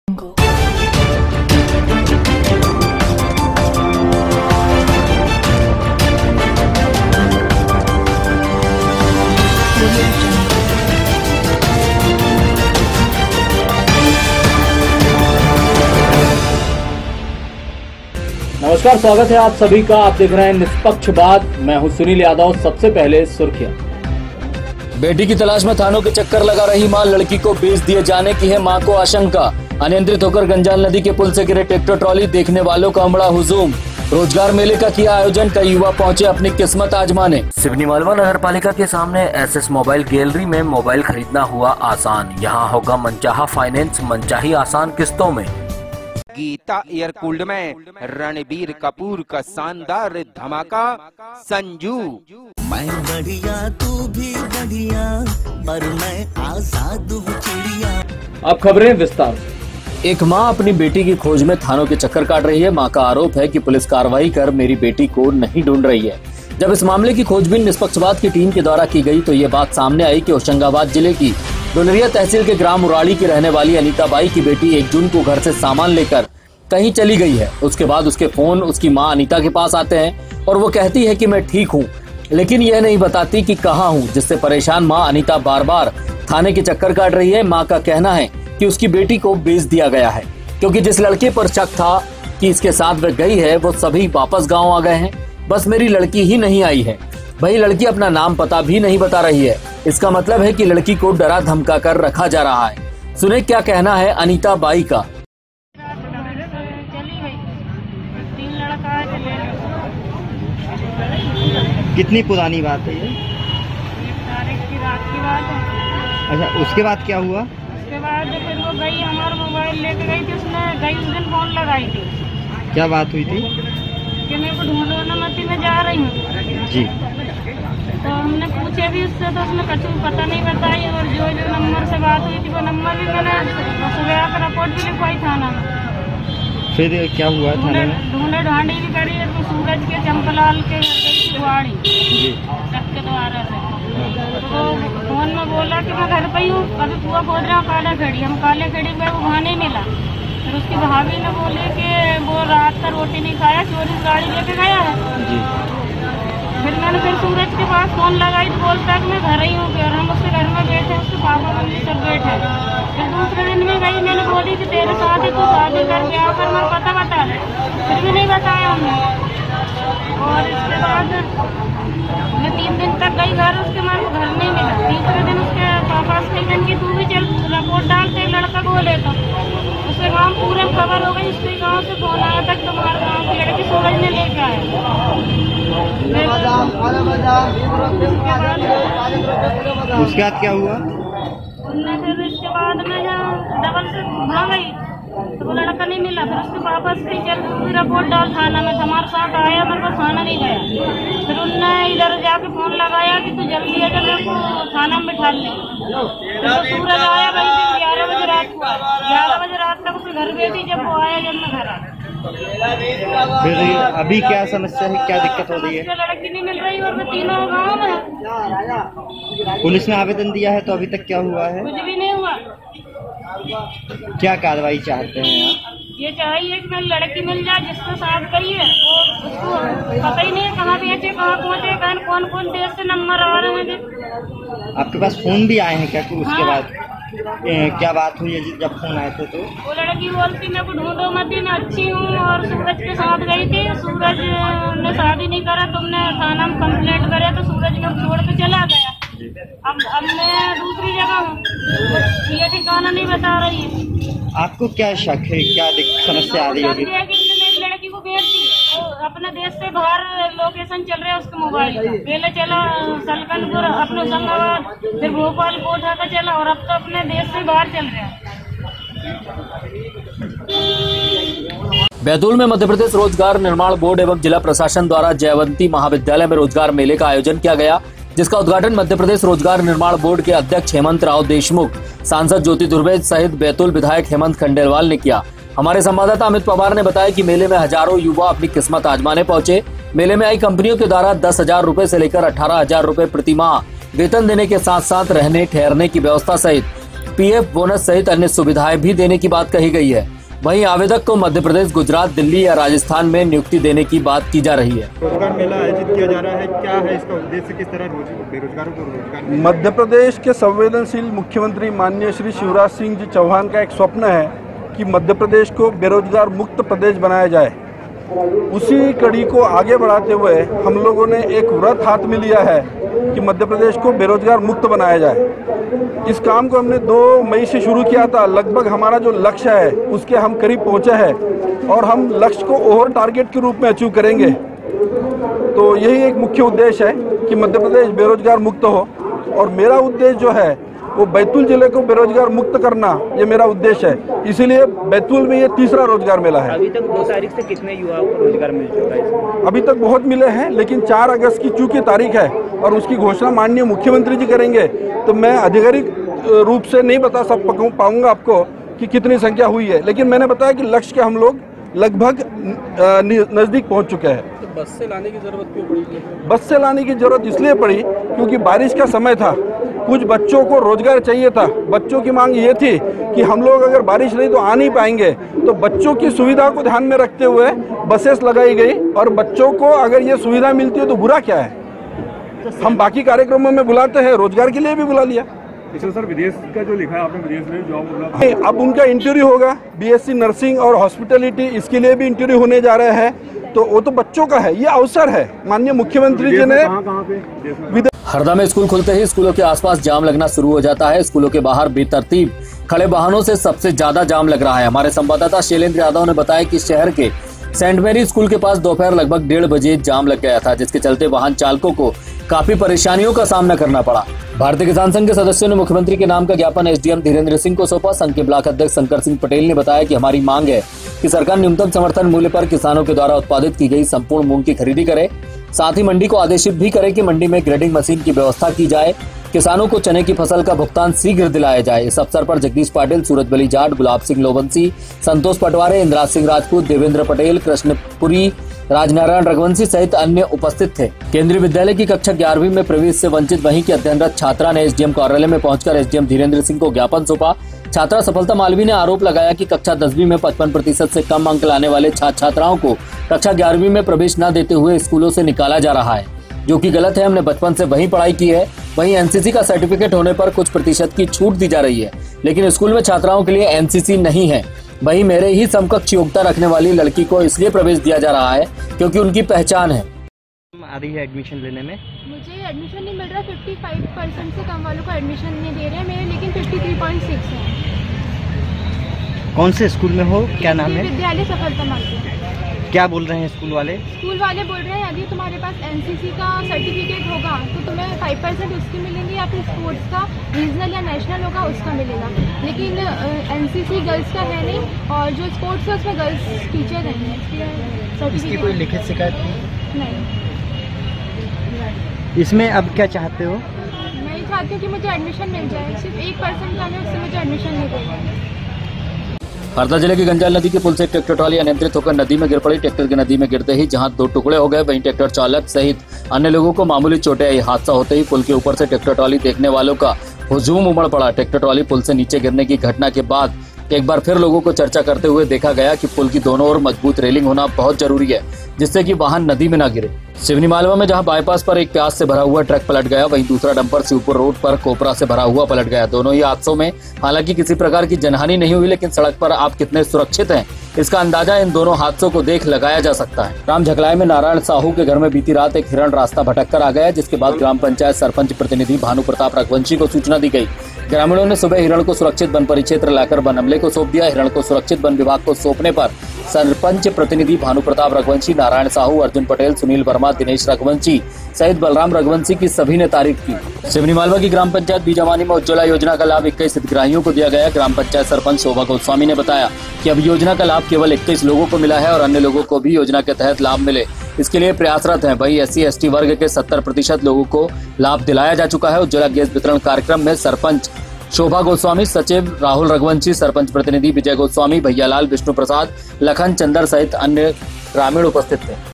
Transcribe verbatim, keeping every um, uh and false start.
नमस्कार, स्वागत है आप सभी का। आप देख रहे हैं निष्पक्ष बात। मैं हूं सुनील यादव। सबसे पहले सुर्खियां। बेटी की तलाश में थानों के चक्कर लगा रही मां, लड़की को बेच दिए जाने की है मां को आशंका। अनियंत्रित होकर गंजाल नदी के पुल से गिरे ट्रैक्टर ट्रॉली, देखने वालों का उमड़ा हुजूम। रोजगार मेले का किया आयोजन, कई युवा पहुंचे अपनी किस्मत आजमाने। सिवनी मालवा नगर पालिका के सामने एसएस मोबाइल गैलरी में मोबाइल खरीदना हुआ आसान। यहाँ होगा मनचाहा फाइनेंस, मनचाही आसान किस्तों में। गीता एयर कूल्ड में रणबीर कपूर का शानदार धमाका संजू। मैं बढ़िया तू भी बढ़िया, पर मैं आजाद हूँ चिड़िया। अब खबरें विस्तार से। एक मां अपनी बेटी की खोज में थानों के चक्कर काट रही है। मां का आरोप है कि पुलिस कार्रवाई कर मेरी बेटी को नहीं ढूंढ रही है। जब इस मामले की खोजबीन निष्पक्षपात की टीम के द्वारा की गई तो ये बात सामने आई कि होशंगाबाद जिले की डोलरिया तहसील के ग्राम उराड़ी की रहने वाली अनीता बाई की बेटी एक जून को घर से सामान लेकर कहीं चली गई है। उसके बाद उसके फोन उसकी मां अनीता के पास आते हैं और वो कहती है कि मैं ठीक हूँ, लेकिन यह नहीं बताती कि कहाँ हूँ, जिससे परेशान मां अनीता बार बार थाने के चक्कर काट रही है। मां का कहना है कि उसकी बेटी को बेच दिया गया है, क्योंकि जिस लड़के पर शक था कि इसके साथ वह गई है वो सभी वापस गाँव आ गए हैं। बस मेरी लड़की ही नहीं आई है। वही लड़की अपना नाम पता भी नहीं बता रही है। इसका मतलब है कि लड़की को डरा धमका कर रखा जा रहा है। सुने क्या कहना है अनीता बाई का। कितनी पुरानी बात है ये? तारीख की रात की बात है। अच्छा, उसके बाद क्या हुआ? उसके बाद फिर वो गई, हमारा मोबाइल लेके गई थी। उसने गई उस दिन फोन लगाई थी। क्या बात हुई थी? कि मेरे को ढूंढो ना, मती में जा रही हूँ जी। तो हमने पूछे भी उससे, तो उसने कुछ पता नहीं बताई। और जो जो नंबर से बात हुई थी वो नंबर भी मैंने सुबह आकर रिपोर्ट भी लिखवाई थाना में। फिर क्या हुआ थाने में? ढूंढे ढांडी भी करी। तो सूरज के चंपलाल के गुआड़ी सबके द्वारा से तो वो फोन में बोला कि मैं घर पे ही हूँ, अभी कुआ खोद रहा हूँ काला खेड़ी। हम काले खेड़ी में वो वहाँ नहीं मिला। फिर उसकी भाभी ने बोले कि वो रात का रोटी नहीं खाया, चोरी गाड़ी लेके गया है जी। फिर मैंने फिर सूरज के पास फोन लगाई तो बोलता है कि मैं घर ही हूँ। और हम उसके घर में बैठे, उसके पापा मम्मी सब बैठे। फिर दूसरे दिन में गई, मैंने बोली कि तेरे शादी को शादी कर गया कर, मैं पता बता दे। फिर भी नहीं बताया हमने। और इसके बाद मैं तीन दिन तक गई घर, उसके माँ को घर नहीं मिला। तीसरे दिन उसके पापा से दिन की तू भी चल रिपोर्ट डालते, लड़का को लेता। उसके गाँव पूरे खबर हो गई। उसके गाँव से फोन आया तक तुम्हारे गाँव की लड़की सूरज ने लेके आया। उसके बाद क्या हुआ? फिर इसके बाद में डबल से भाग गई तो वो लड़का नहीं मिला। फिर उसके पापा से चल रिपोर्ट डाल थाना में। हमारे साथ आया, मेरे को थाना नहीं गया। फिर उनने इधर जाके फोन लगाया कि तू जल्दी आ जा, मेरे को थाना में बिठा ले। तो सूरज आया भाई ग्यारह बजे रात को। ग्यारह बजे रात तक उसके घर गई थी। जब वो आया, जब मैं घर आ फिर अभी क्या समस्या है, क्या दिक्कत हो रही है? लड़की नहीं मिल रही और मैं तीनों गाँव में। पुलिस ने आवेदन दिया है तो अभी तक क्या हुआ है? कुछ भी नहीं हुआ। क्या कार्रवाई चाहते हैं आप? ये चाहिए कि मेरी लड़की मिल जाए जिसके साथ गई है। और उसको पता ही नहीं है कहाँ बेचे, कहाँ पहुँचे, कौन कौन देश से नंबर आ रहे हैं। आपके पास फोन भी आए हैं क्या? उसके हाँ। बाद ए, क्या बात हुई है जब फोन आए थे? तो वो लड़की बोलती मेरे को ढूंढो मत, मैं अच्छी हूँ और सूरज के साथ गई थी। सूरज ने शादी नहीं करा, तुमने थाना में कंप्लेंट करे तो सूरज ने छोड़ के चला गया। अब अब मैं दूसरी जगह हूँ, ये ठिकाना नहीं बता रही है। आपको क्या शक है, क्या समस्या आ रही होगी? मेरी लड़की को बेच दी। अपने देश से बाहर लोकेशन चल रहा है उसके मोबाइल का। पहले चला सलकनपुर, अपने होशंगाबाद, फिर भोपाल कोटा का चला और अब तो अपने देश से बाहर चल रहा है। बैतूल में मध्य प्रदेश रोजगार निर्माण बोर्ड एवं जिला प्रशासन द्वारा जयवंती महाविद्यालय में रोजगार मेले का आयोजन किया गया, जिसका उद्घाटन मध्य प्रदेश रोजगार निर्माण बोर्ड के अध्यक्ष हेमंत राव देशमुख, सांसद ज्योति धुर्वे सहित बैतूल विधायक हेमंत खंडेलवाल ने किया। हमारे संवाददाता अमित पवार ने बताया कि मेले में हजारों युवा अपनी किस्मत आजमाने पहुंचे। मेले में आई कंपनियों के द्वारा दस हजार रूपए से लेकर अठारह हजार रूपए प्रति माह वेतन देने के साथ साथ रहने ठहरने की व्यवस्था सहित पीएफ बोनस सहित अन्य सुविधाएं भी देने की बात कही गई है। वहीं आवेदक को मध्य प्रदेश, गुजरात, दिल्ली या राजस्थान में नियुक्ति देने की बात की जा रही है। रोजगार मेला आयोजित किया जा रहा है, क्या है इसका उद्देश्य, किस तरह बेरोजगारों को रोजगार? मध्य प्रदेश के संवेदनशील मुख्यमंत्री माननीय श्री शिवराज सिंह जी चौहान का एक स्वप्न है कि मध्य प्रदेश को बेरोजगार मुक्त प्रदेश बनाया जाए। उसी कड़ी को आगे बढ़ाते हुए हम लोगों ने एक व्रत हाथ में लिया है कि मध्य प्रदेश को बेरोजगार मुक्त बनाया जाए। इस काम को हमने दो मई से शुरू किया था। लगभग हमारा जो लक्ष्य है उसके हम करीब पहुंचे हैं और हम लक्ष्य को ओवर टारगेट के रूप में अचीव करेंगे। तो यही एक मुख्य उद्देश्य है कि मध्य प्रदेश बेरोजगार मुक्त हो, और मेरा उद्देश्य जो है वो बैतूल जिले को बेरोजगार मुक्त करना, ये मेरा उद्देश्य है। इसीलिए बैतूल में ये तीसरा रोजगार मेला है। अभी तक दो तारीख से कितने युवाओं को रोजगार मिल चुका है? अभी तक बहुत मिले हैं, लेकिन चार अगस्त की चूंकि तारीख है और उसकी घोषणा माननीय मुख्यमंत्री जी करेंगे, तो मैं आधिकारिक रूप से नहीं बता सक पाऊंगा आपको कि कितनी संख्या हुई है। लेकिन मैंने बताया कि लक्ष्य के हम लोग लगभग नज़दीक पहुंच चुके हैं। तो बस से लाने की जरूरत क्यों पड़ी? बस से लाने की जरूरत इसलिए पड़ी क्योंकि बारिश का समय था, कुछ बच्चों को रोजगार चाहिए था। बच्चों की मांग ये थी कि हम लोग अगर बारिश रही तो आ नहीं पाएंगे, तो बच्चों की सुविधा को ध्यान में रखते हुए बसेस लगाई गई। और बच्चों को अगर ये सुविधा मिलती है तो बुरा क्या है? हम बाकी कार्यक्रमों में बुलाते हैं, रोजगार के लिए भी बुला लिया। सर, विदेश का जो लिखा है आपने, विदेश में जॉब नहीं, अब उनका इंटरव्यू होगा। बीएससी नर्सिंग और हॉस्पिटैलिटी, इसके लिए भी इंटरव्यू होने जा रहे हैं। तो वो तो बच्चों का है, ये अवसर है। माननीय मुख्यमंत्री जी ने हरदा में स्कूल खुलते ही स्कूलों के आसपास जाम लगना शुरू हो जाता है। स्कूलों के बाहर बेतरतीब खड़े वाहनों से सबसे ज्यादा जाम लग रहा है। हमारे संवाददाता शैलेंद्र यादव ने बताया कि शहर के सेंट मैरी स्कूल के पास दोपहर लगभग डेढ़ बजे जाम लग गया था, जिसके चलते वाहन चालकों को काफी परेशानियों का सामना करना पड़ा। भारतीय किसान संघ के सदस्यों ने मुख्यमंत्री के नाम का ज्ञापन एसडीएम धीरेन्द्र सिंह को सौंपा। संघ के ब्लॉक अध्यक्ष शंकर सिंह पटेल ने बताया कि हमारी मांग है कि सरकार न्यूनतम समर्थन मूल्य पर किसानों के द्वारा उत्पादित की गई संपूर्ण मूंग की खरीदी करे। साथ ही मंडी को आदेशित भी करे कि मंडी में ग्रेडिंग मशीन की व्यवस्था की जाए। किसानों को चने की फसल का भुगतान शीघ्र दिलाया जाए। इस अवसर पर जगदीश पाटिल, सूरज बली जाट, गुलाब सिंह लोबंसी, संतोष पटवारे, इंद्राज सिंह राजपूत, देवेंद्र पटेल, कृष्णपुरी, राजनारायण रघुवंशी सहित अन्य उपस्थित थे। केंद्रीय विद्यालय की कक्षा ग्यारहवीं में प्रवेश से वंचित वहीं की अध्ययनरत छात्रा ने एसडीएम कार्यालय में पहुंचकर एसडीएम धीरेन्द्र सिंह को ज्ञापन सौंपा। छात्रा सफलता मालवी ने आरोप लगाया कि कक्षा दसवीं में पचपन प्रतिशत से कम अंक लाने वाले छात्र छात्राओं को कक्षा ग्यारहवीं में प्रवेश न देते हुए स्कूलों से निकाला जा रहा है, जो कि गलत है। हमने बचपन से वहीं पढ़ाई की है। वहीं एनसीसी का सर्टिफिकेट होने पर कुछ प्रतिशत की छूट दी जा रही है, लेकिन स्कूल में छात्राओं के लिए एनसीसी नहीं है। वहीं मेरे ही समकक्ष योग्यता रखने वाली लड़की को इसलिए प्रवेश दिया जा रहा है क्योंकि उनकी पहचान है। आ रही है एडमिशन लेने में? मुझे एडमिशन नहीं मिल रहा। पचपन परसेंट से कम वालों को एडमिशन नहीं दे रहे हैं मेरे, लेकिन तिरेपन पॉइंट छह है। कौन से स्कूल में हो, क्या नाम है? विद्यालय सफलता मालवी। क्या बोल रहे हैं स्कूल वाले? स्कूल वाले बोल रहे हैं यदि तुम्हारे पास एनसीसी का सर्टिफिकेट होगा तो तुम्हें फाइव परसेंट उसकी मिलेंगी, या फिर स्पोर्ट्स का रीजनल या नेशनल होगा उसका मिलेगा। लेकिन एनसीसी गर्ल्स का है नहीं, और जो स्पोर्ट्स है उसमें गर्ल्स टीचर नहीं है। इसकी कोई लिखित शिकायत नहीं। इसमें अब क्या चाहते हो? मैं चाहती हूँ कि मुझे एडमिशन मिल जाए। सिर्फ एक परसेंट का है, उससे मुझे एडमिशन नहीं देगा। हरदा जिले की गंजाल नदी के पुल से एक ट्रैक्टर ट्रॉली अनियंत्रित होकर नदी में गिर पड़ी। ट्रैक्टर की नदी में गिरते ही जहां दो टुकड़े हो गए, वहीं ट्रैक्टर चालक सहित अन्य लोगों को मामूली चोटें आई। हादसा होते ही पुल के ऊपर से ट्रैक्टर ट्रॉली देखने वालों का हुजूम उमड़ पड़ा। ट्रैक्टर ट्रॉली पुल से नीचे गिरने की घटना के बाद एक बार फिर लोगों को चर्चा करते हुए देखा गया कि पुल की दोनों ओर मजबूत रेलिंग होना बहुत जरूरी है, जिससे कि वाहन नदी में न गिरे। सिवनी मालवा में जहां बाईपास पर एक प्याज से भरा हुआ ट्रक पलट गया, वहीं दूसरा डंपर शिवपुर रोड पर कोपरा से भरा हुआ पलट गया। दोनों ही हादसों में हालांकि किसी प्रकार की जनहानि नहीं हुई, लेकिन सड़क पर आप कितने सुरक्षित हैं इसका अंदाजा इन दोनों हादसों को देख लगाया जा सकता है। राम झकलाय में नारायण साहू के घर में बीती रात एक हिरण रास्ता भटक कर आ गया, जिसके बाद ग्राम पंचायत सरपंच प्रतिनिधि भानु प्रताप रघुवंशी को सूचना दी गई। ग्रामीणों ने सुबह हिरण को सुरक्षित वन परिक्षेत्र लाकर वन अमले को सौंप दिया। हिरण को सुरक्षित वन विभाग को सौंपने पर सरपंच प्रतिनिधि भानु प्रताप रघुवंशी, नारायण साहू, अर्जुन पटेल, सुनील वर्मा, दिनेश रघुवंशी सहित बलराम रघुवंशी की सभी ने तारीफ की। सिवनी मालवा की ग्राम पंचायत बीजावानी में उज्ज्वला योजना का लाभ इक्कीस हितग्राहियों को दिया गया। ग्राम पंचायत सरपंच शोभा गोस्वामी ने बताया कि अब योजना का लाभ केवल इक्कीस लोगों को मिला है और अन्य लोगों को भी योजना के तहत लाभ मिले इसके लिए प्रयासरत हैं। वहीं एस सी एस टी वर्ग के सत्तर प्रतिशत लोगों को लाभ दिलाया जा चुका है। उज्ज्वला गैस वितरण कार्यक्रम में सरपंच शोभा गोस्वामी, सचिव राहुल रघुवंशी, सरपंच प्रतिनिधि विजय गोस्वामी, भैयालाल, विष्णु प्रसाद, लखन चंदर सहित अन्य ग्रामीण उपस्थित थे।